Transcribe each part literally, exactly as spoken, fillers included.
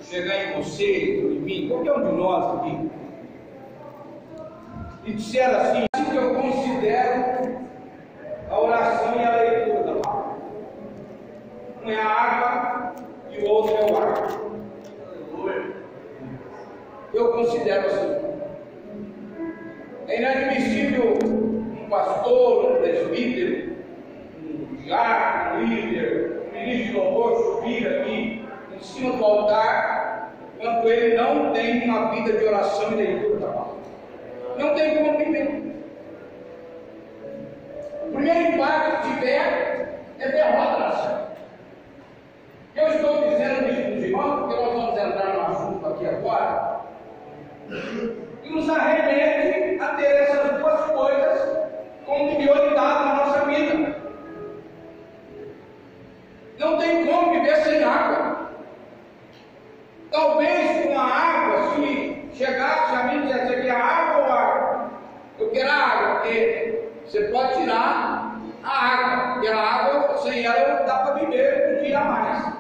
chegar em você, em mim, qualquer um de nós aqui, e disser assim, assim que eu considero a oração e a leitura da palavra. Um é a água e o outro é o ar. Eu considero assim. É inadmissível um pastor, um presbítero, um diácono, um líder, um ministro de louvor subir aqui em cima do altar, quando ele não tem uma vida de oração e leitura da palavra. Não tem como viver. O primeiro impacto que tiver é derrota na céu. Eu estou dizendo isso para os irmãos, porque nós vamos entrar no assunto aqui agora, e nos arremete a ter essas duas coisas como prioridade na nossa vida. Não tem como viver sem água. Talvez com a água, se chegasse a mim e dissesse aqui, a água ou água? Eu quero a água, porque você pode tirar a água, porque a água, sem ela, dá para viver um dia a mais.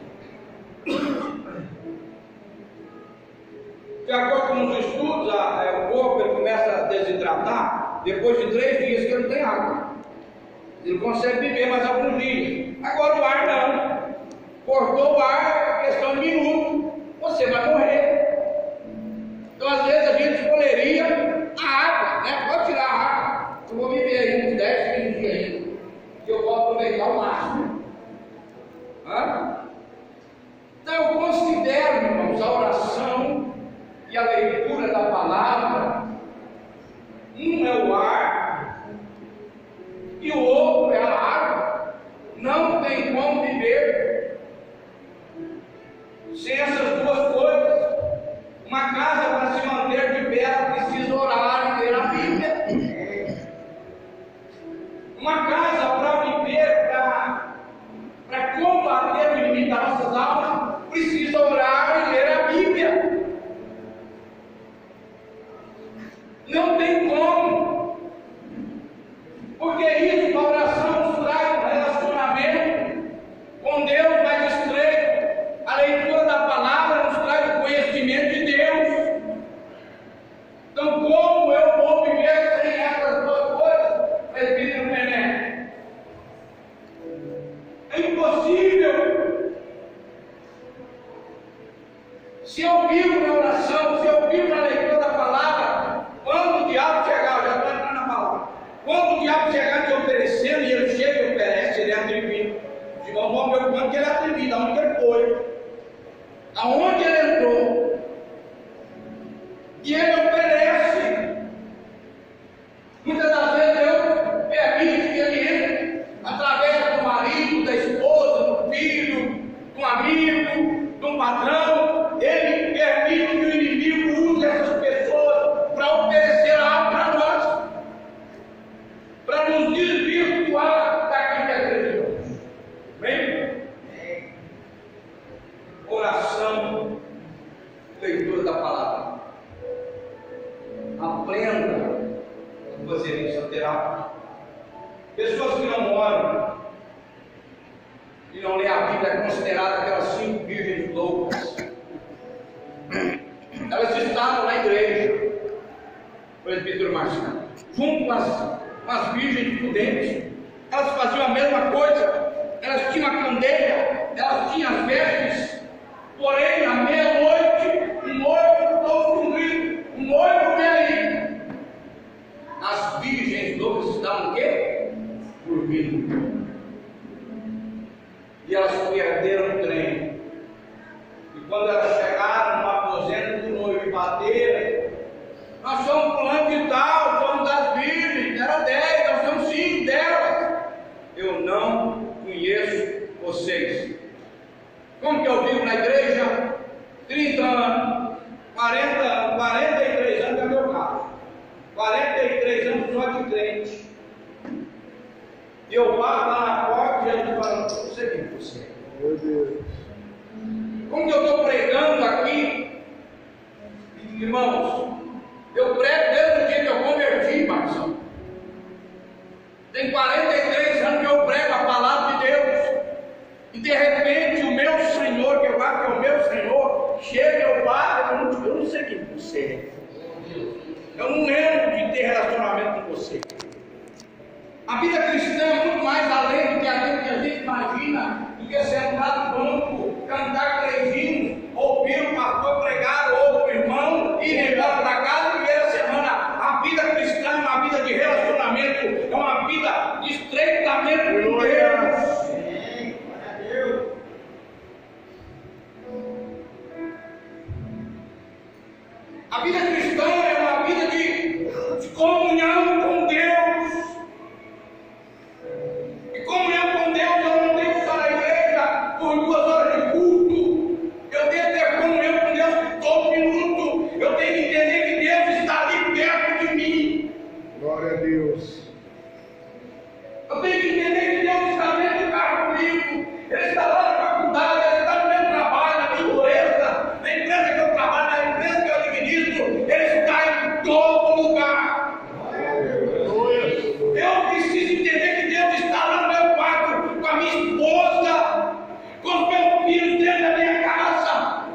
De acordo com os estudos, a, a, o corpo ele começa a desidratar depois de três dias que ele não tem água. Ele consegue viver mais alguns dias. Agora o ar não. Cortou o ar, é questão de minuto, você vai morrer. Então às vezes a gente escolheria a água, né? Pode tirar a água. Eu vou viver aí uns dez, quinze dias ainda. E eu vou aproveitar o máximo. Hã? Então eu considero, irmãos, a oração e a leitura da palavra, um é o ar e o outro é a água. Não tem como viver sem essas duas coisas. Uma casa para se manter de pé, ela precisa orar e ler a Bíblia. Uma casa para viver, para combater o inimigo das nossas almas, precisa orar e ler a Bíblia. Não tem como, porque isso, a oração nos traz um relacionamento com Deus mais estreito, a leitura da palavra nos traz o conhecimento de Deus. Então, como eu vou viver sem essas duas coisas? Presbítero Nené, é impossível. Se eu vivo na oração, se eu vivo na leitura da palavra, quando o diabo chegar, eu já estou entrando na palavra, quando o diabo chegar te oferecendo, e ele chega e oferece, ele é atrevido. Os irmãos vão ver o quanto que ele é atrevido, aonde ele foi, aonde ele entrou, e ele oferece. Muitas das vezes eu permito que ele entre, através do marido, da esposa, do filho, do amigo, do patrão. Ele permite que o inimigo use essas pessoas para oferecer algo para nós, para nos desvirtuar daquilo que acreditamos. Bem? Oração, leitura da palavra. Aprenda a fazer isso, a terapia. Pessoas que não oram e não lêem a Bíblia é considerada aquelas cinco virgens loucas. Elas estavam na igreja, presbítero Marciano, junto com as, com as virgens prudentes. Elas faziam a mesma coisa, elas tinham a candeia, elas tinham as vestes, porém, à meia-noite, um noivo todo com um grito, um noivo vem aí. As virgens loucas estavam o quê? Dormindo. E elas perderam o trem. E quando elas chegaram no aposento do noivo e bateram, nós somos fulano de tal, somos das virgens, era dez, nós somos cinco delas. Eu não conheço vocês. Como que eu vivo na igreja? trinta anos, quarenta, quarenta e três anos é meu caso. quarenta e três anos só de crente. E eu paro lá na porta e a gente fala, você quem você? Meu Deus. Como que eu estou pregando aqui, irmãos? Eu prego desde o dia que eu converti, Marcelo. Tem quarenta e três anos que eu prego a palavra de Deus. E de repente o meu Senhor, que eu acho que é o meu Senhor, você. Eu não lembro de ter relacionamento com você. A vida cristã é muito mais além do que aquilo que a gente imagina, do que sentar no banco, cantar três hinos, ouvir o pastor pregar, ou o irmão, ir embora para casa e ver a semana. A vida cristã é uma vida de relacionamento, é uma vida de estreitamento com Deus. A vida cristã é uma vida de, de comunhão com Deus. E comunhão com Deus eu não tenho que estar na igreja por duas horas de culto. Eu tenho que ter comunhão com Deus todo minuto. Eu tenho que entender que Deus está ali perto de mim. Glória a Deus. Eu tenho que entender que Deus está dentro do carro comigo. Ele está lá na faculdade, Ele está no meu trabalho, na minha empresa, na empresa que eu trabalho, na empresa que eu administro. Ele está em todo lugar. Eu preciso entender que Deus está lá no meu quarto, com a minha esposa, com os meus filhos dentro da minha casa.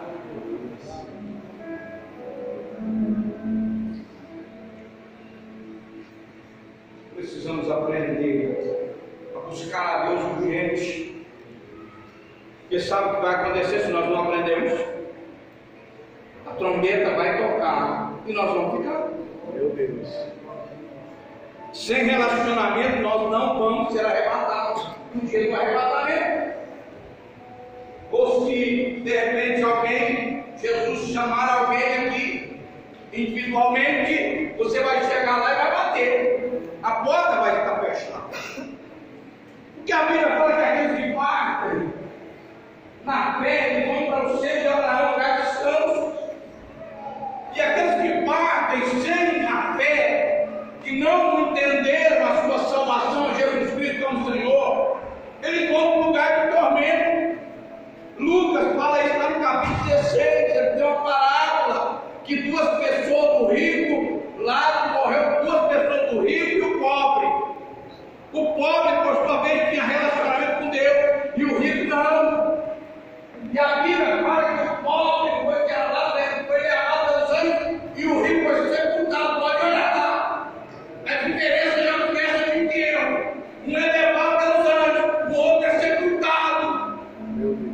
Precisamos aprender a buscar a Deus urgente. Porque sabe o que vai acontecer se nós não aprendemos? A trombeta vai tocar e nós vamos ficar. Meu Deus. Sem relacionamento nós não vamos ser arrebatados no dia do arrebatamento. Ou se de repente alguém, Jesus chamar alguém aqui individualmente, você vai chegar lá e vai bater. A porta vai estar fechada. Porque a Bíblia fala que aqueles que partem na fé, eles vão para o seio de Abraão, lugar de descanso. E aqueles que partem sem a fé, que não entenderam a sua salvação, Jesus Cristo como Senhor, eles vão para um lugar de tormento. Lucas fala isso lá no capítulo dezesseis, ele tem uma parábola, que duas pessoas do rico, lá morreu duas pessoas do rico e o pobre. O pobre, por sua vez, tinha relacionamento com Deus, e o rico não. E a Bíblia fala que o pobre foi levado, foi levado aos anjos e o rico foi sepultado. Pode olhar lá. A diferença já não é o inteiro. Um é levado pelos anjos, o outro é sepultado. Meu Deus.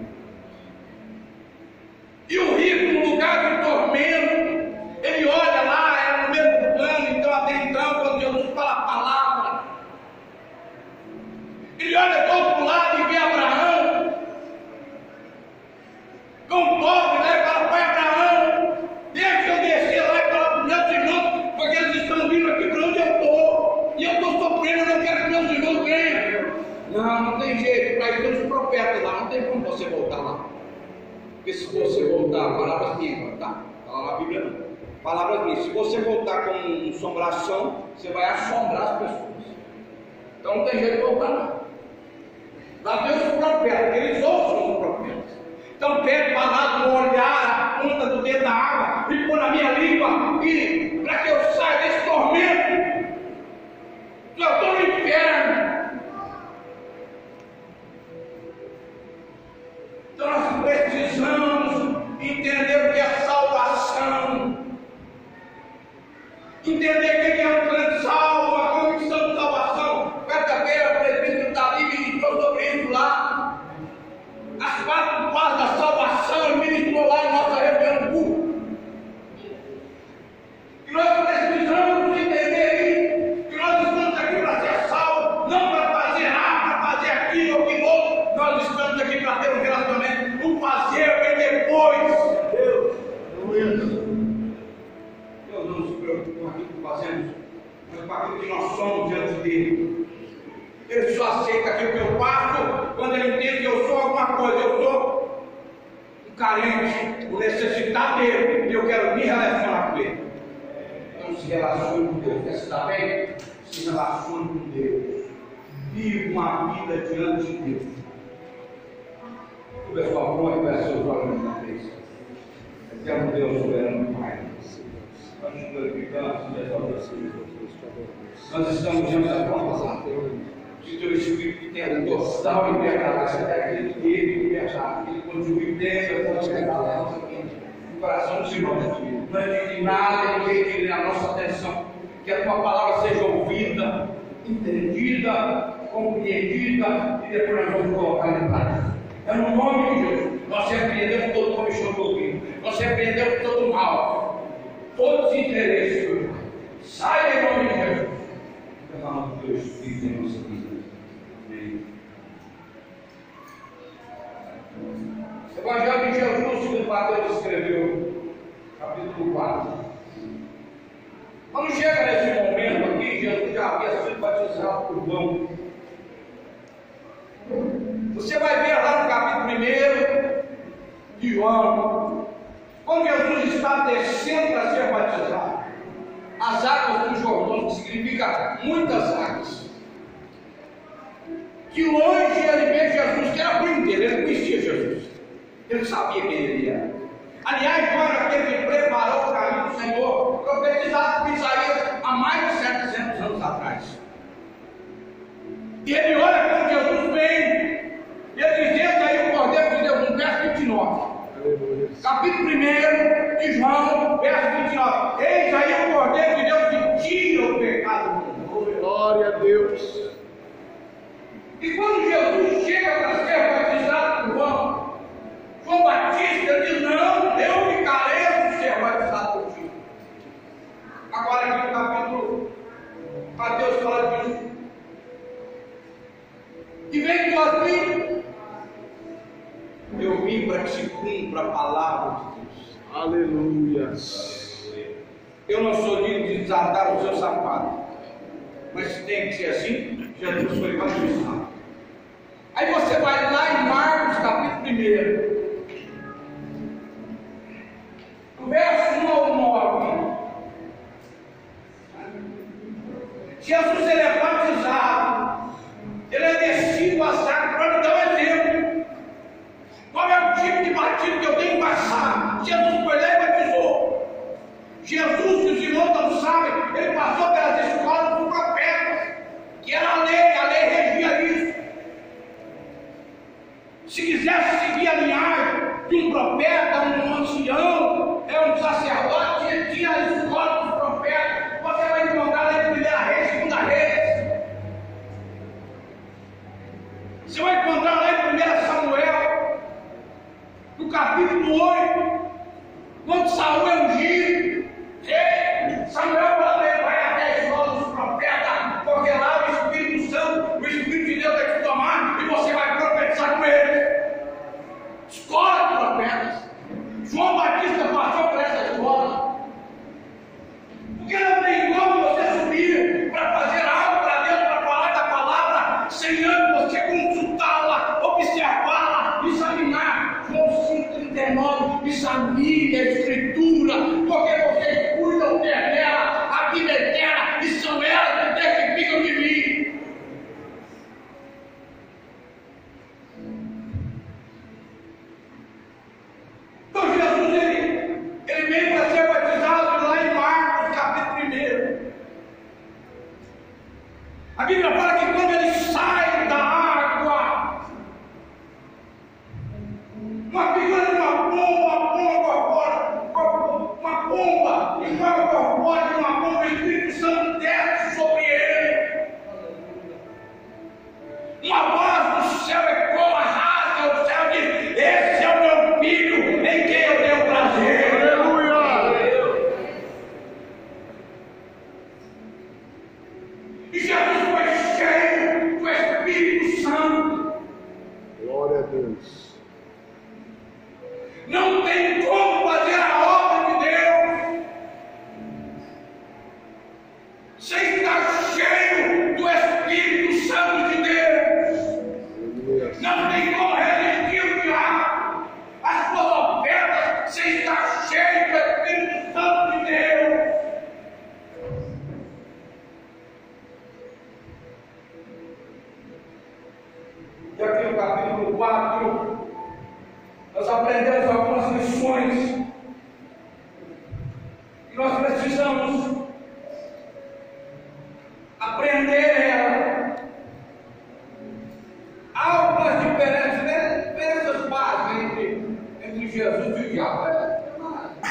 E o rico, no lugar de tormento, ele olha lá, era no mesmo plano. Então, até então, quando Jesus fala a palavra, ele olha do outro lado e vê Abraão. Com o pobre, né? Fala, pai Abraão, deixa eu descer lá e falar para os meus irmãos, porque eles estão vindo aqui para onde eu estou, e eu estou sofrendo, eu não quero que meus irmãos venham. Não, não tem jeito, para isso os profetas lá, não tem como você voltar lá. Porque se você voltar, palavras minhas, tá? Fala na Bíblia não. Palavras minhas, se você voltar com assombração, você vai assombrar as pessoas. Então não tem jeito de voltar lá. Lá Deus os profetas, eles ouçam os profetas. Então pede para lá do olhar a ponta do dedo da água e pôr na minha língua e para que eu saia desse tormento. Eu estou no inferno. Então nós precisamos entender o que é salvação. Entender o que é um grande salvo, a convicção de salvação. Quarta-feira o presbítero Davi ministrou sobre isso lá. As quatro fases da salvação, ele ministrou lá em nossa reunião pública. E nós precisamos entender isso, que nós estamos aqui para ser salvos, não para fazer A, para fazer aquilo ou aquilo outro. Nós estamos aqui para ter um relacionamento, o fazer vem depois. Deus, Deus não se preocupa com aquilo que fazemos, mas com aquilo que nós somos diante dele. Ele só aceita aquilo que eu faço quando ele entende que eu sou alguma coisa. Eu sou um carente, o necessitado dele, e eu quero me relacionar com ele. Então se relacione com Deus. Quer se dar bem? Se relacione com Deus. Vive uma vida diante de Deus. O pessoal bom e peça seus olhos na cabeça. Eterno Deus, soberano Pai. Nós nos glorificamos nessa oração. Nós estamos diante da tua palavra. Que o teu Espírito tenha total liberdade, até aquele que ele liberdade, ele continue dentro da tua liberdade, coração dos irmãos. Não é de nada que requer a nossa atenção, que a tua palavra seja ouvida, entendida, compreendida e depois nós vamos colocar em prática. É no nome de Jesus. Nós repreendemos todo comichão doutrina, nós repreendemos todo mal, todos os interesses. Saia em nome de Jesus. Derrama o teu Espírito em nossa vida. Amém. Evangelho de Jesus, segundo Mateus escreveu, capítulo quatro. Quando chega nesse momento aqui, Jesus já havia sido batizado por João. Você vai ver lá no capítulo primeiro de João, quando Jesus está descendo para ser batizado, as águas do Jordão, que significa muitas águas. De longe ele vê Jesus, que era primo dele, ele conhecia Jesus, ele sabia quem ele era. Aliás, João era aquele que preparou o caminho do Senhor, profetizado por Isaías há mais de setecentos anos atrás. E ele olha quando Jesus vem, ele diz: eis aí o Cordeiro de Deus, no verso vinte e nove. Aleluia. Capítulo primeiro de João, verso vinte e nove. Eis aí o Cordeiro de Deus que tira o pecado do mundo. Glória a Deus. E quando Jesus chega para ser batizado por João, João Batista diz: não, eu ficarei a ser batizado por ti. Agora aqui no capítulo, Mateus fala disso. E vem tua vida. Eu vim para que se cumpra a palavra de Deus. Aleluia. Eu não sou digno de desatar o seu sapato, mas se tem que ser assim, Jesus foi batizado. Aí você vai lá em Marcos capítulo primeiro, do verso um ao nove. Jesus ele é batizado, ele é descido a águas para me dar um exemplo. Qual é o tipo de batismo que eu tenho que passar? Jesus foi lá e batizou. Jesus, os irmãos não sabem, ele passou pelas escolas dos profetas, que era a lei, a lei regia isso. Se quisesse seguir a linhagem de um profeta, um ancião, é um sacerdote, tinha a escola dos profetas. Você vai encontrar lá em primeira Reis, segunda Reis. Você vai encontrar lá em primeira Samuel, no capítulo oito, quando Saul é ungido. Ei, Samuel vai até a escola dos profetas, porque lá o Espírito Santo, o Espírito de Deus vai te tomar e você vai profetizar com ele. Escola de profetas. João Batista passou por essa escola. Porque não tem como você subir para fazer algo para Deus, para falar da palavra, sem antes você consultá-la, observá-la, examinar. João cinco, trinta e nove, examine a Escritura, porque vocês cuidam dela, a vida eterna, e são elas que testificam de mim. Então Jesus, ele, ele veio para ser batizado lá em Marcos, capítulo primeiro. A Bíblia fala que quando ele sai da água, uma figura de uma pomba, pomba fora, uma pomba, e joga por fora de uma pomba, o Espírito Santo desce sobre ele. Uma voz do céu ecoa, rasga o céu e diz: esse é o meu filho, em quem eu tenho prazer. Aleluia! E Jesus foi cheio do Espírito Santo. Glória a Deus. Não tem como fazer a obra de Deus sem estar cheio do Espírito Santo de Deus. Não tem como resistir o diabo, as suas ofertas, sem estar cheio do Espírito Santo de Deus. E aqui no capítulo quatro, nós aprendemos algumas lições que nós precisamos aprender ela. Há algumas diferenças, né? Diferenças básicas entre, entre Jesus e o diabo.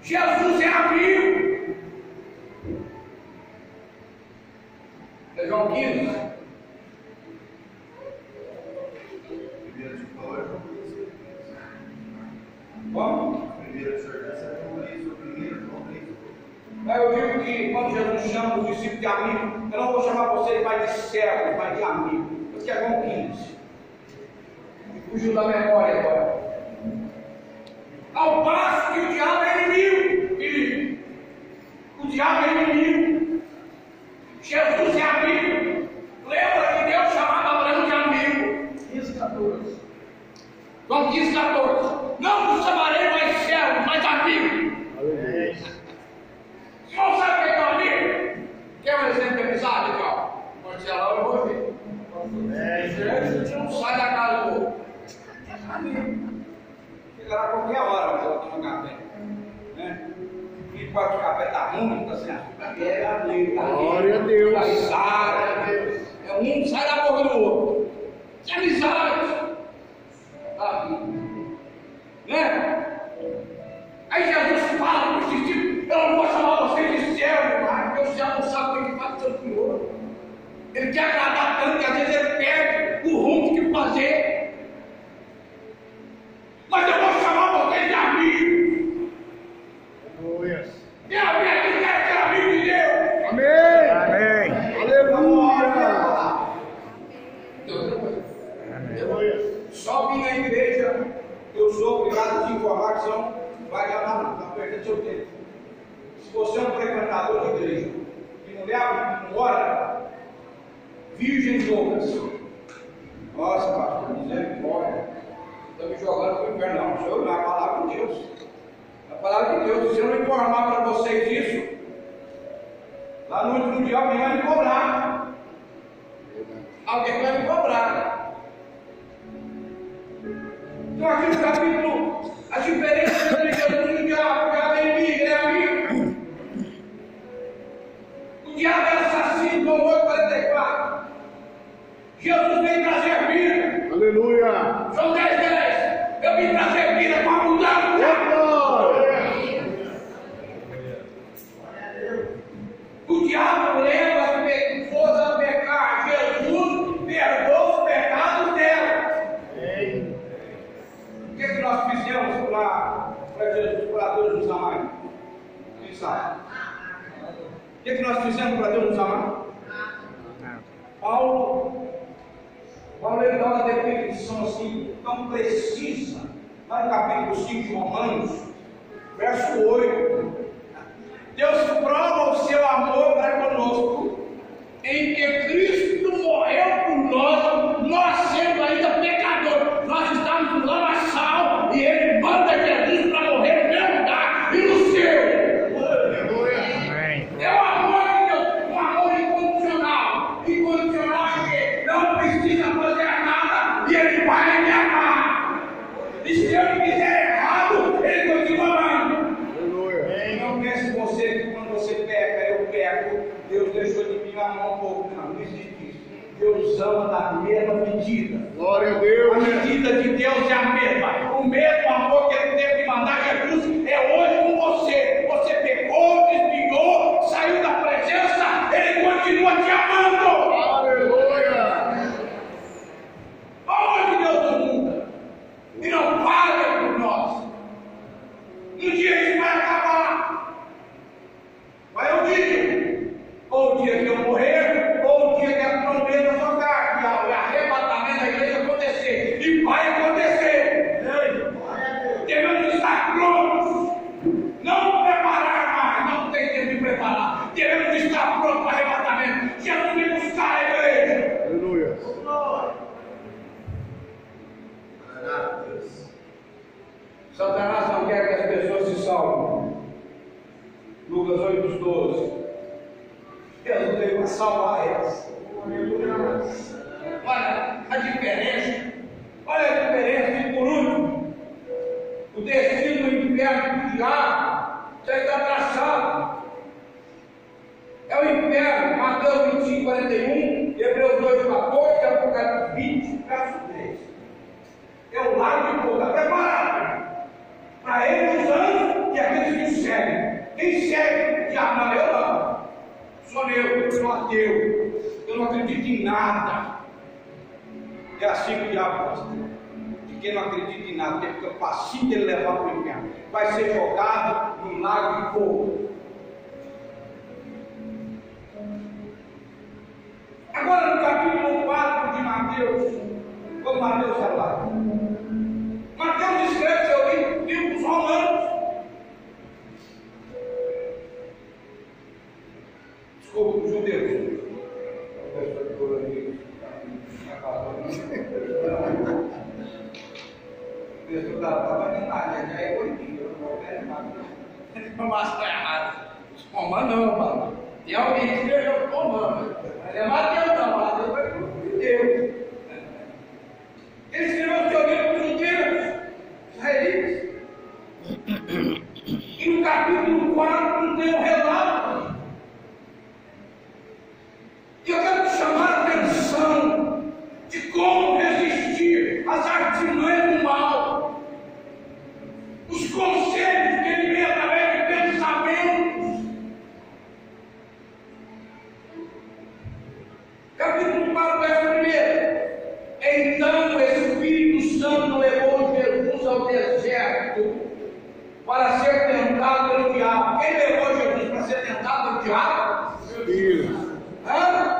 Jesus é amigo. É João quinze. Como? Mas eu digo que quando Jesus chama os discípulos de amigo, eu não vou chamar vocês mais de servos, mas de amigo. Isso que é João quinze. Fugiu da memória agora. Ao passo que o diabo é inimigo, filho. O diabo é inimigo. Jesus é amigo. Lembra que Deus chamava Abraão de amigo? quinze, catorze. João quinze, catorze. Não vos chamarei mais servos, mas amigo. Aleluia. Você não sabe o que é um amigo? Quer um exemplo de amizade, ó? Marcelão e Roger. A gente não sai da casa do outro. Amigo. Chegará a qualquer hora, mas ela toma café. Né? E quando o café está ruim, está sem açúcar, é amigo. Glória a Deus. Amizade. É um sai da boca do outro. Isso é amizade. Tá, né? Aí Jesus fala para os discípulos: eu não vou chamar vocês de servo, porque o servo não sabe o que faz do seu Senhor. Ele quer agradar tanto que às vezes ele perde o rumo que fazer. Mas eu vou chamar vocês de amigos. Aleluia. E a minha que quer ser amigo de Deus. Amém. Amém. Aleluia. Aleluia. Só vim na igreja, eu sou obrigado a te informar que você não vai ganhar nada, está perdendo seu tempo. Se você é um frequentador de igreja que não leva, não ora, virgens loucas. Nossa, pastor, misericórdia. Está me jogando para o inferno. Não, senhor, não é a palavra de Deus. A palavra de Deus, se eu não informar para vocês isso, lá no último dia alguém vai me cobrar. Alguém vai me cobrar. Então aqui no capítulo, a diferença entre Jesus e o diabo: o diabo é inimigo, ele é amigo. O diabo é assassino, João oito, quarenta e quatro. Jesus veio trazer vida. Aleluia. João dez, dez. Eu vim trazer vida para mudar o diabo. O diabo leva que força a pecar. Jesus perdoa os pecados dela. O que, é que nós fizemos para Jesus, para Deus nos amar? Quem sabe? O que, é que nós fizemos para Deus nos amar? Paulo, Paulo ele dá uma definição assim, tão precisa, lá no capítulo cinco de Romanos, verso oito. Deus prova o seu amor para conosco, em que Cristo morreu por nós, nós sendo ainda pecadores. Nós estamos no lamaçal e Ele manda Jesus para morrer no meu lugar e no seu. É o amor de Deus, um amor incondicional. Incondicional é que não precisa fazer nada e Ele vai me amar. E se eu fizer errado, Ele continua amando. Não pense você que quando você peca, eu peco, Deus deixou de me amar um pouco. Não, não existe isso. Deus ama da mesma medida. Glória a Deus. A medida de Deus é a mesma. O mesmo amor que Ele teve de mandar Jesus é hoje com você. Você pecou, desviou, saiu da presença, Ele continua te amando. Aleluia. Onde Deus não muda e não paga por nós. Um dia isso vai acabar. Vai o dia, ou o dia que eu morrer, ou o dia que a trombeta tocar, que o arrebatamento da igreja acontecer. E vai acontecer. Devemos estar prontos. Não preparar mais, não tem tempo de preparar. Devemos estar prontos para o arrebatamento. Jesus vem buscar a igreja. Aleluia. Satanás não quer que as pessoas se salvem. Lucas oito, doze. Deus veio para salvar elas. Olha a diferença. Olha a diferença. E por último, o destino do inferno do diabo já está traçado. É o inferno. Mateus vinte e cinco, quarenta e um, Hebreus dois, quatorze, Apocalipse vinte, verso três. É o lago de fogo. Está preparado para ele os anjos e aqueles que o seguem. sou eu, eu sou ateu, eu não acredito em nada. É assim que o diabo gosta. De quem não acredita em nada, que fica facinho de ele levar para o inferno. Vai ser jogado no lago de fogo. Agora no capítulo quatro de Mateus, vamos Mateus falar. Mateus escreve seu livro, livro dos Romanos. Desculpa, os judeus. O pessoal estava em Itália, já é oito, não mostra errado. Os romanos não, mano. Tem alguém que escreveu os romanos. Mas é Mateus não, Mateus foi para os judeus. Ele escreveu o seu livro para os judeus, israelitas. E no capítulo quatro tem um relato. E eu quero te chamar a atenção de como resistir às artimanhas do mal, os conselhos que ele vem através de pensamentos. Capítulo quatro, verso um. Então o Espírito Santo levou Jesus ao deserto para ser tentado pelo diabo. Quem levou Jesus para ser tentado pelo diabo? Meu Deus. Hã?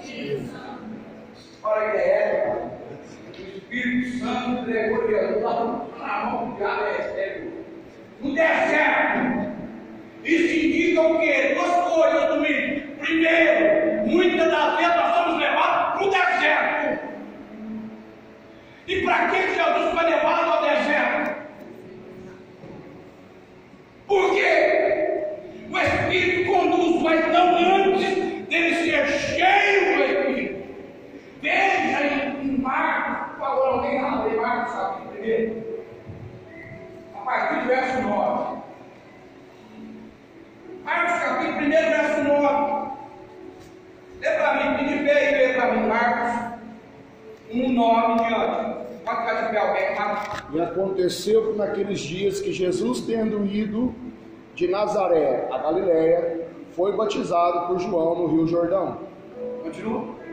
Olha que é, o Espírito Santo entregou Jesus na mão do diabo, é sério. No deserto. Isso indica o quê? Duas coisas, domingo. Primeiro, muitas das vezes nós somos levados para o deserto. E para que Jesus foi levado ao deserto? Porque o Espírito conduz, mas não antes dele ser cheio do Espírito. Veja em Marcos, por favor, alguém abre Marcos capítulo primeiro, a partir do verso nove. Marcos capítulo primeiro, verso nove. Lê para mim, pedi pé e lê para mim, Marcos um, nove diante. Pode ficar de pé alguém, Marcos. E aconteceu que naqueles dias que Jesus, tendo ido de Nazaré a Galiléia, foi batizado por João no Rio Jordão. Continua.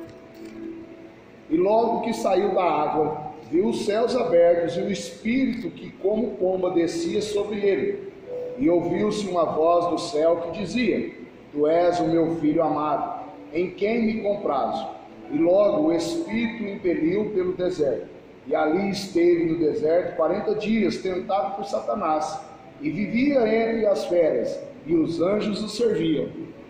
E logo que saiu da água, viu os céus abertos e o Espírito que como pomba descia sobre ele. E ouviu-se uma voz do céu que dizia: Tu és o meu filho amado, em quem me comprazo. E logo o Espírito o impeliu pelo deserto. E ali esteve no deserto quarenta dias, tentado por Satanás. E vivia entre as feras, e os anjos o serviam.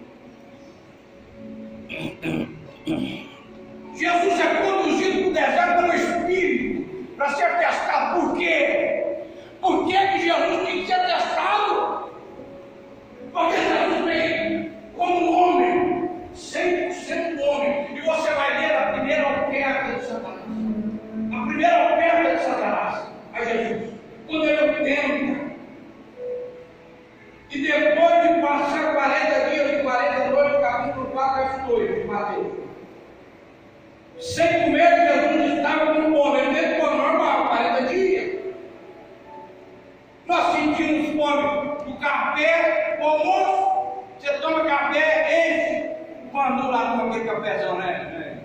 Jesus é conduzido para o deserto pelo Espírito para ser testado. Por quê? Por que que Jesus tem que ser testado? Porque Jesus veio como homem, cem por cento homem. E você vai ler a primeira oferta de Satanás. A primeira oferta de Satanás a Jesus. Quando ele o tenta. E depois de passar quarenta dias e quarenta noites, capítulo quatro, verso dois de Mateus. Sem comer, Jesus estava com fome. Ele teve fome normal, quarenta dias. Nós sentimos fome do café, o almoço. Você toma café, enche. Quando lá toma aquele cafezão, né?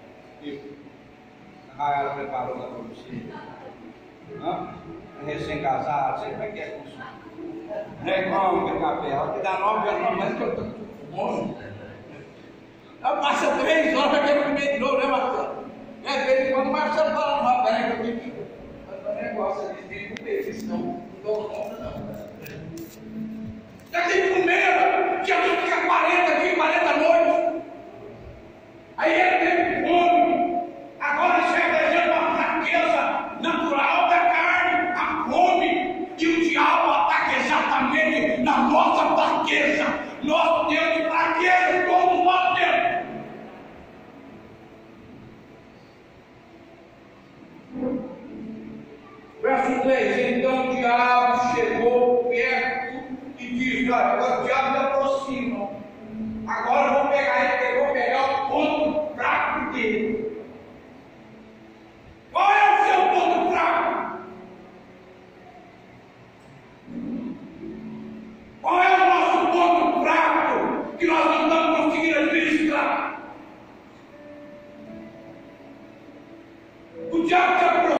Ah, ela preparou lá para você. Hã? Recém-casado, sei como é que é com isso. Reclama aquele café. Ela te dá nove anos, mas que eu estou com fome. Ela passa três horas, já quer comer de novo, né, Marcelo? É, de vez em quando o Marcelo fala, não, peraí que eu tenho que fazer um negócio ali, tem que comer, senão não dou conta, não. Já tem que comer, Jesus fica quarenta dias, quarenta noites. Aí ele teve fome. Agora isso representa uma fraqueza natural da carne, a fome. E o diabo ataca exatamente na nossa fraqueza. Nós temos fraqueza, todos nós temos. Verso três. Então o diabo chegou perto e disse: olha, agora o diabo